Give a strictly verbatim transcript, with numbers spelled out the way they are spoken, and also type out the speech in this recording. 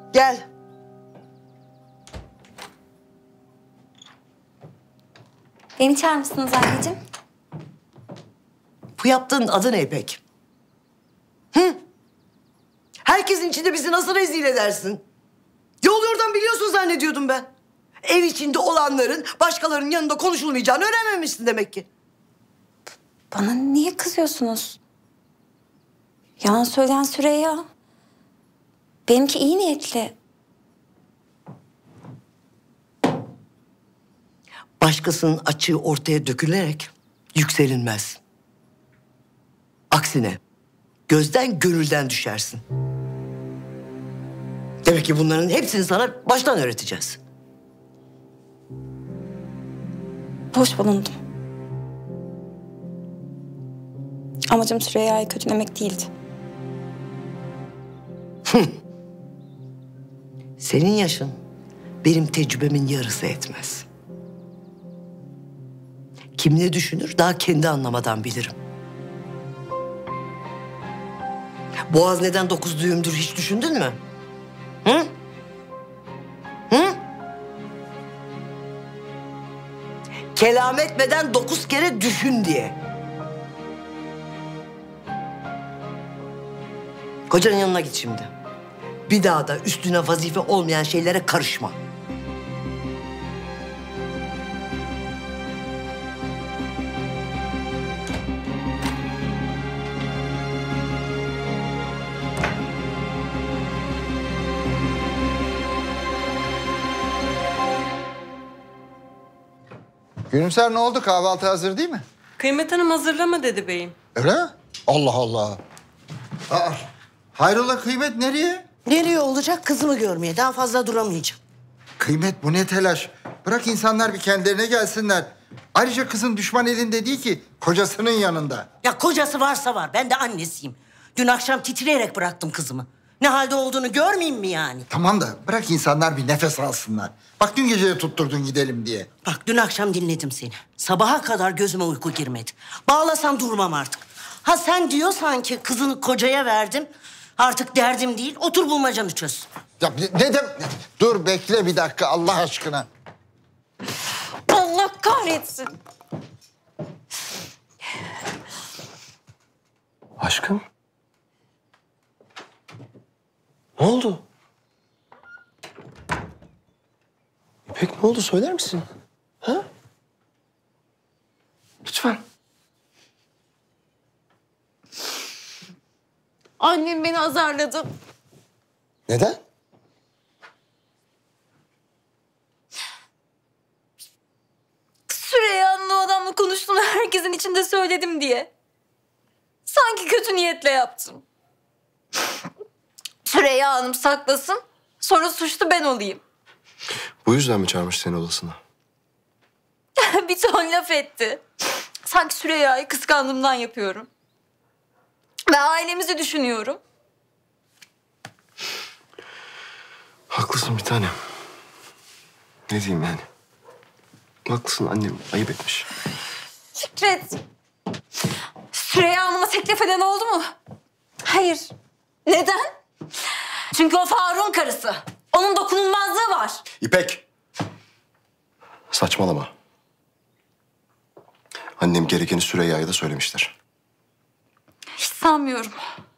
Gel. Beni çağırmışsınız anneciğim. Bu yaptığın adı ne İpek? Hı? Herkesin içinde bizi nasıl rezil edersin? Yol yordan biliyorsun zannediyordum ben. Ev içinde olanların başkalarının yanında konuşulmayacağını öğrenmemişsin demek ki. Bana niye kızıyorsunuz? Yalan söyleyen Süreyya. Benimki iyi niyetli. Başkasının açığı ortaya dökülerek yükselinmez. Aksine gözden gönülden düşersin. Demek ki bunların hepsini sana baştan öğreteceğiz. Boş bulundum. Amacım Süreyya'yı kötülemek değildi. Senin yaşın benim tecrübemin yarısı etmez. Kim ne düşünür daha kendi anlamadan bilirim. Boğaz neden dokuz düğümdür hiç düşündün mü? Hı? Hı? Kelam etmeden dokuz kere düşün diye. Kocanın yanına git şimdi. Bir daha da üstüne vazife olmayan şeylere karışma. Gülümser ne oldu? Kahvaltı hazır değil mi? Kıymet Hanım hazırlama dedi beyim. Öyle mi? Allah Allah. Aa, hayrola Kıymet nereye? Nereye olacak? Kızımı görmeye. Daha fazla duramayacağım. Kıymet bu ne telaş? Bırak insanlar bir kendilerine gelsinler. Ayrıca kızın düşman elinde değil ki, kocasının yanında. Ya kocası varsa var. Ben de annesiyim. Dün akşam titreyerek bıraktım kızımı. Ne halde olduğunu görmeyeyim mi yani? Tamam da bırak insanlar bir nefes alsınlar. Bak dün gece de tutturdun gidelim diye. Bak dün akşam dinledim seni. Sabaha kadar gözüme uyku girmedi. Bağlasam durmam artık. Ha sen diyorsan ki kızını kocaya verdim. Artık derdim değil. Otur bulmacanı çöz. Ya ne de... Dur bekle bir dakika Allah aşkına. Allah kahretsin. Aşkım. Ne oldu? İpek ne oldu söyler misin? Ha? Lütfen. Annem beni azarladı. Neden? Süreyya'nın o adamla konuştuğunu herkesin içinde söyledim diye. Sanki kötü niyetle yaptım. Süreyya Hanım saklasın, sonra suçlu ben olayım. Bu yüzden mi çağırmış seni odasına? Bir ton laf etti. Sanki Süreyya'yı kıskandığımdan yapıyorum. Ve ailemizi düşünüyorum. Haklısın bir tanem. Ne diyeyim yani? Haklısın annem ayıp etmiş. Fikret, Süreyya Hanım'a teklif eden oldu mu? Hayır. Neden? Çünkü o Faruk'un karısı. Onun dokunulmazlığı var. İpek! Saçmalama. Annem gerekeni Süreyya'ya da söylemiştir. Hiç sanmıyorum.